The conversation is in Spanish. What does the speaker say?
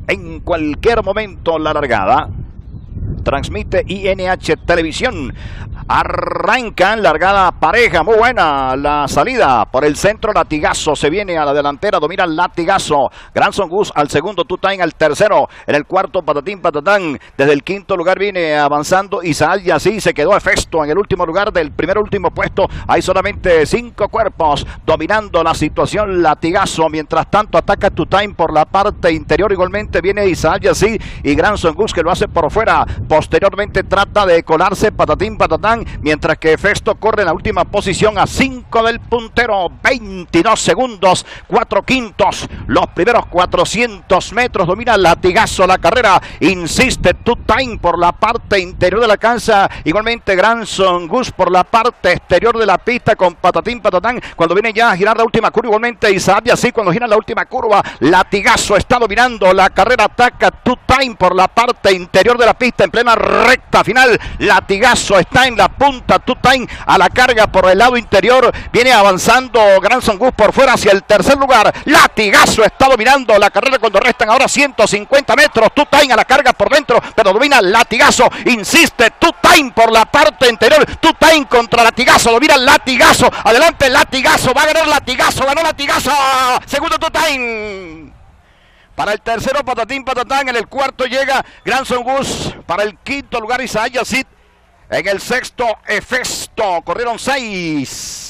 en cualquier momento la largada. Transmite INH Televisión. Arrancan, largada pareja, muy buena la salida por el centro. Latigazo se viene a la delantera, domina Latigazo. Grandson Gus al segundo, Two Time al tercero. En el cuarto, Patatín Patatán. Desde el quinto lugar viene avanzando Isaal y así se quedó Hefesto en el último lugar del primer último puesto. Hay solamente 5 cuerpos dominando la situación. Latigazo, mientras tanto ataca Two Time por la parte interior. Igualmente viene Isaal y así y Grandson Gus que lo hace por fuera. Posteriormente trata de colarse Patatín Patatán, mientras que Hefesto corre en la última posición a 5 del puntero. 22 segundos, 4 quintos. Los primeros 400 metros domina Latigazo la carrera. Insiste Two Time por la parte interior de la cancha. Igualmente Grandson Gus por la parte exterior de la pista con Patatín Patatán. Cuando viene ya a girar la última curva, igualmente Isaac y así cuando gira la última curva, Latigazo está dominando la carrera. Ataca Two Time por la parte interior de la pista en plena recta final. Latigazo está en la punta, Two Time a la carga por el lado interior. Viene avanzando Grandson Gus por fuera hacia el tercer lugar. Latigazo está dominando la carrera cuando restan ahora 150 metros. Two Time a la carga por dentro, pero domina Latigazo. Insiste Two Time por la parte interior. Two Time contra Latigazo, domina Latigazo. Adelante Latigazo, va a ganar Latigazo, ganó Latigazo. Segundo Two Time. Para el tercero, Patatín Patatán. En el cuarto llega Grandson Gus. Para el quinto lugar, Isaías Yacid. En el sexto, Hefesto. Corrieron 6.